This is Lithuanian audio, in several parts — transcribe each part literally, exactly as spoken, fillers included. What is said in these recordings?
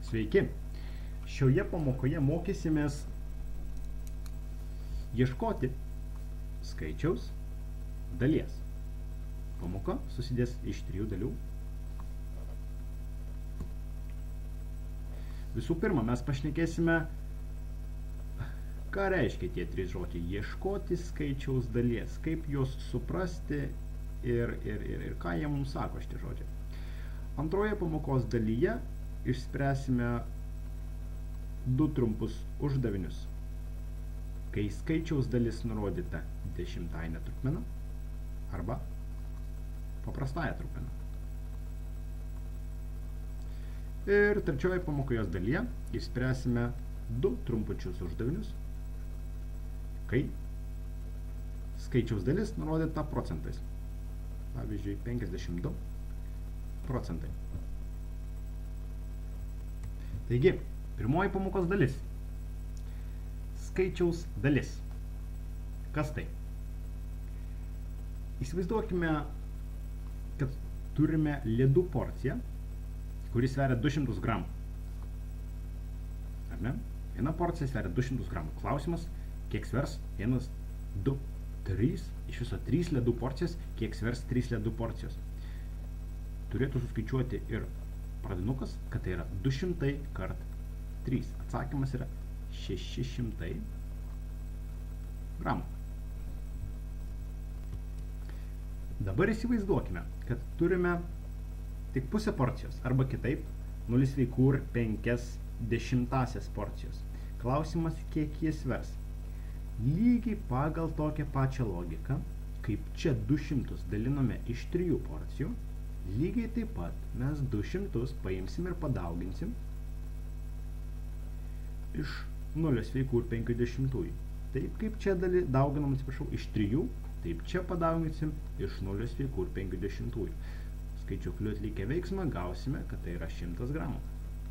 Sveiki! Šioje pamokoje mokysimės ieškoti skaičiaus dalies. Pamoka susidės iš trijų dalių. Visų pirma, mes pašnekėsime, ką reiškia tie trys žodžiai. Ieškoti skaičiaus dalies, kaip juos suprasti ir, ir, ir, ir ką jie mums sako šitie žodžiai. Antroje pamokos dalyje išspręsime du trumpus uždavinius. Kai skaičiaus dalis nurodyta dešimtaine trupmena arba paprastąja trupmena. Ir trečioje pamokos dalyje išspręsime du trumpučius uždavinius, kai skaičiaus dalis nurodyta procentais. Pavyzdžiui, penkiasdešimt du procentai. Taigi, pirmoji pamokos dalis. Skaičiaus dalis. Kas tai? Įsivaizduokime, kad turime ledų porciją, kuris sveria du šimtus gramų. Ar ne? Viena porcija sveria du šimtus gramų. Klausimas, kiek svers vienas, du, trys, iš viso trys ledų porcijas, kiek svers trys ledų porcijos. Turėtų suskaičiuoti ir pradinukas, kad tai yra du šimtai kart trys. Atsakymas yra šeši šimtai gramų. Dabar įsivaizduokime, kad turime tik pusę porcijos, arba kitaip nulis sveikų ir penkias dešimtasias porcijos. Klausimas, kiek jis svers. Lygiai pagal tokią pačią logiką, kaip čia du šimtus daliname iš trijų porcijų, lygiai taip pat mes du šimtus paimsim ir padauginsim iš nulio sveikų ir penkių dešimtųjų. Taip kaip čia dauginam, atsiprašau, iš trijų, taip čia padauginsim iš nulio sveikų ir penkių dešimtųjų. Skaičiukliu atlikę veiksmą gausime, kad tai yra šimtas gramų.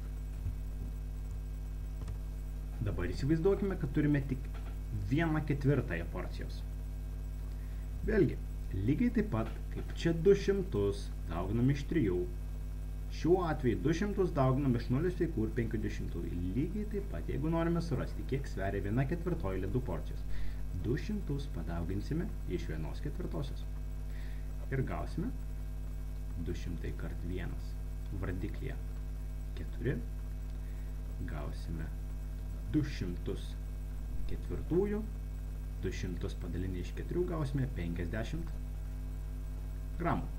Dabar įsivaizduokime, kad turime tik vieną ketvirtąją porcijos. Vėlgi, lygiai taip pat, kaip čia du šimtus dauginam iš trijų, šiuo atveju du šimtus dauginam iš nulio sveikų ir penkių dešimtųjų. Lygiai taip pat, jeigu norime surasti, kiek sveria viena ketvirtoji ledų porcijos, du šimtus padauginsime iš vienos ketvirtosios. Ir gausime du šimtai kart vienas vardiklyje keturi, gausime du šimtus ketvirtųjų, du šimtus padalinę iš keturių gausime penkiasdešimt gramų.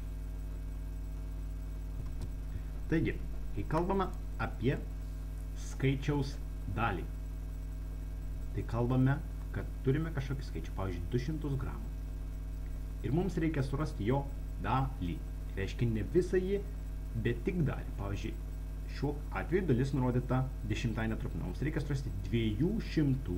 Taigi, kai kalbame apie skaičiaus dalį, tai kalbame, kad turime kažkokį skaičių, pavyzdžiui, du šimtus gramų. Ir mums reikia surasti jo dalį. Reiškia ne visą jį, bet tik dalį. Pavyzdžiui, šiuo atveju dalis nurodyta dešimtaine trupmena. Mums reikia surasti dviejų šimtų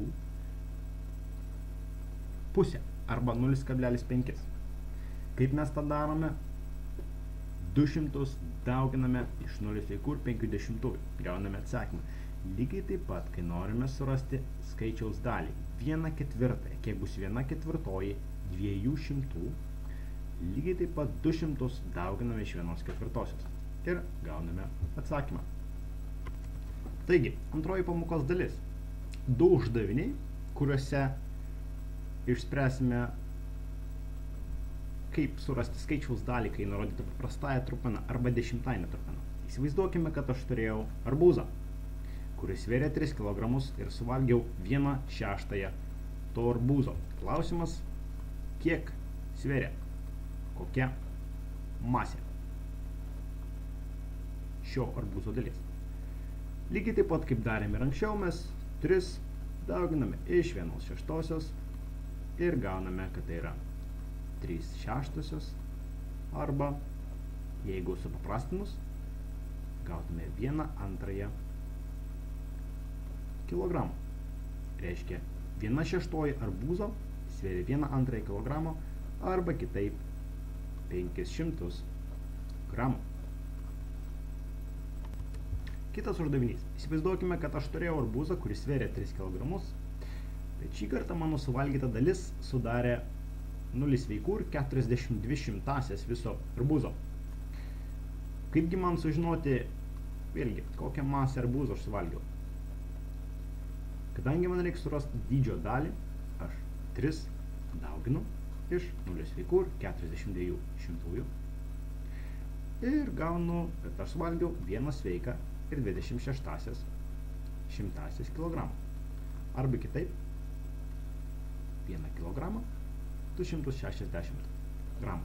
pusę arba nulis kablelis penki. Kaip mes tą darome? du šimtus dauginame iš nulio sveikų ir penkių dešimtųjų. Gauname atsakymą. Lygiai taip pat, kai norime surasti skaičiaus dalį, vieną ketvirtąją, kiek bus viena ketvirtoji dviejų šimtų, lygiai taip pat du šimtus dauginame iš vienos ketvirtosios. Ir gauname atsakymą. Taigi, antroji pamokos dalis. Du uždaviniai, kuriuose išspręsime, kaip surasti skaičiaus dalį, kai nurodyta paprastąja trupmena arba dešimtaine trupmena. Įsivaizduokime, kad aš turėjau arbūzą, kuris svėrė tris kilogramus ir suvalgiau vieną šeštąją to arbūzo. Klausimas, kiek svėrė, kokia masė šio arbūzo dalies. Lygiai taip pat, kaip darėme ir anksčiau, mes tris dauginame iš vienos šeštosios ir gauname, kad tai yra trys šeštosios arba, jeigu supaprastinus, gautume vieną antrąją kilogramų. Reiškia, viena šeštoji arbūzo svėrė vieną antrąją kilogramo arba kitaip penkis šimtus gramų. Kitas uždavinys. Įsivaizduokime, kad aš turėjau arbūzą, kuris svėrė tris kilogramus, bet šį kartą mano suvalgyta dalis sudarė nulis sveikų ir keturiasdešimt dvi šimtasias viso arbūzo. Kaipgi man sužinoti, Vėlgi, kokią masę arbūzo aš suvalgiau. Kadangi man reikia surasti dydžio dalį, aš tris dauginu iš nulio sveikų ir keturiasdešimt dviejų šimtųjų. Ir gaunu, kad aš suvalgiau vieną sveiką ir dvidešimt šeštąsias šimtąsias kilogramų. Arba kitaip, vieną kilogramą, du šimtus šešiasdešimt gramų.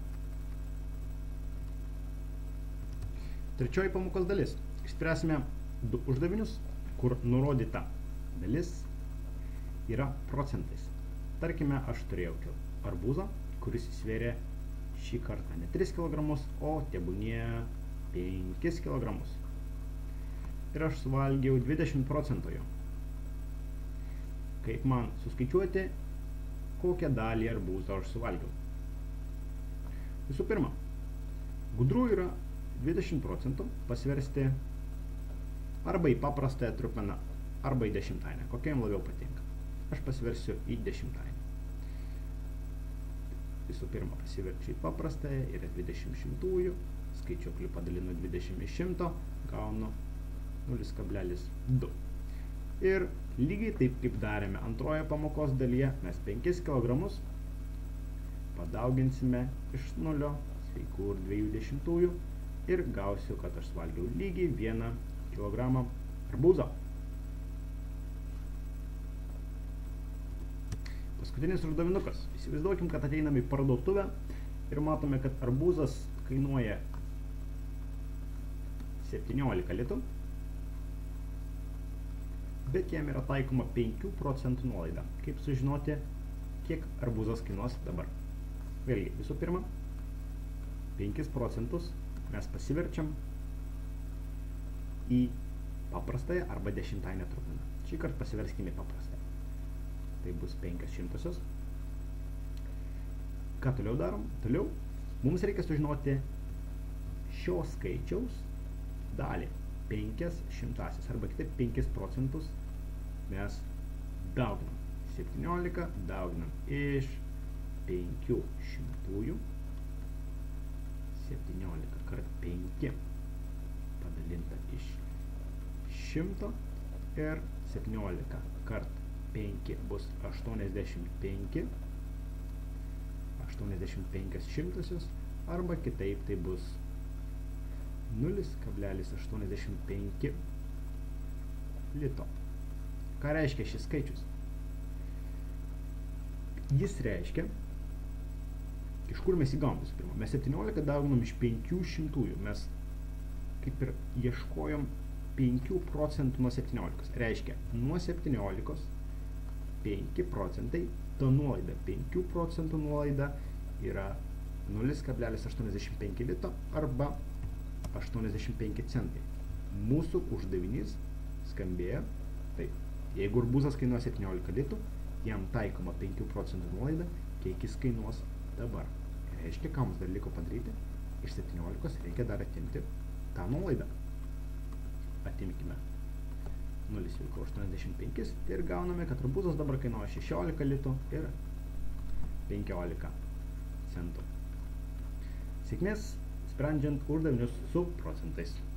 Trečioji pamokos dalis. Išspręsime du uždavinius, kur nurodyta dalis yra procentais. Tarkime, aš turėjau arbūzą, kuris svėrė šį kartą ne tris kilogramus, o tebūnie penkis kilogramus. Ir aš suvalgiau dvidešimt procentų jo. Kaip man suskaičiuoti, kokią dalį arbūzo aš suvalgiau? Visų pirma, gudru yra dvidešimt procentų pasversti arba į paprastąją trupmeną, arba į dešimtainę. Kokia jums labiau patinka? Aš pasversiu į dešimtainę. Visų pirma, pasiverčiu į paprastąją, yra dvidešimt šimtųjų, skaičiuoklį padalinu dvidešimt iš šimto, gaunu nulis kablelis du. Ir lygiai taip, kaip darėme antroje pamokos dalyje, mes penkis kilogramus padauginsime iš nulio sveikų ir dviejų dešimtųjų ir gausiu, kad aš suvalgiau lygiai vieną kilogramą arbūzo. Paskutinis uždavinukas. Įsivaizduokim, kad ateiname į parduotuvę ir matome, kad arbūzas kainuoja septyniolika litų, bet jam yra taikoma penkių procentų nuolaida. Kaip sužinoti, kiek arbūzas kainuos dabar? Vėlgi, visų pirma, penkis procentus mes pasiverčiam į paprastąją arba dešimtainę trupmeną. Šį kartą pasiverskime į paprastąją. Tai bus penkios šimtosios. Ką toliau darom? Toliau mums reikia sužinoti šio skaičiaus dalį. penkias šimtąsias arba kitaip penkis procentus mes dauginam. septyniolika dauginam iš penkių šimtųjų. septyniolika kart penki padalinta iš šimto ir septyniolika kart penki bus aštuoniasdešimt penki. aštuoniasdešimt penkios šimtosios arba kitaip tai bus nulis kablelis aštuoniasdešimt penki lito. Ką reiškia šis skaičius? Jis reiškia, iš kur mes įgavom visų pirma. Mes septyniolika dauginam iš penkių šimtųjų. Mes kaip ir ieškojom penkių procentų nuo septyniolikos. Reiškia, nuo septyniolikos penki procentai, ta nuolaida, penkių procentų nuolaida yra nulis kablelis aštuoniasdešimt penki lito arba aštuoniasdešimt penki centai. Mūsų uždavinys skambėjo taip. Jeigu arbūzas kainuoja septyniolika litų, jam taikoma penkių procentų nuolaida, kiek jis kainuos dabar. Reiškia, ką mums dar liko padaryti? Iš septyniolikos reikia dar atimti tą nuolaidą. Atimkime nulis kablelis aštuoniasdešimt penki ir gauname, kad arbūzas dabar kainuoja šešiolika litų ir penkiolika centų. Sėkmės sprendžiant uždavinius su procentais.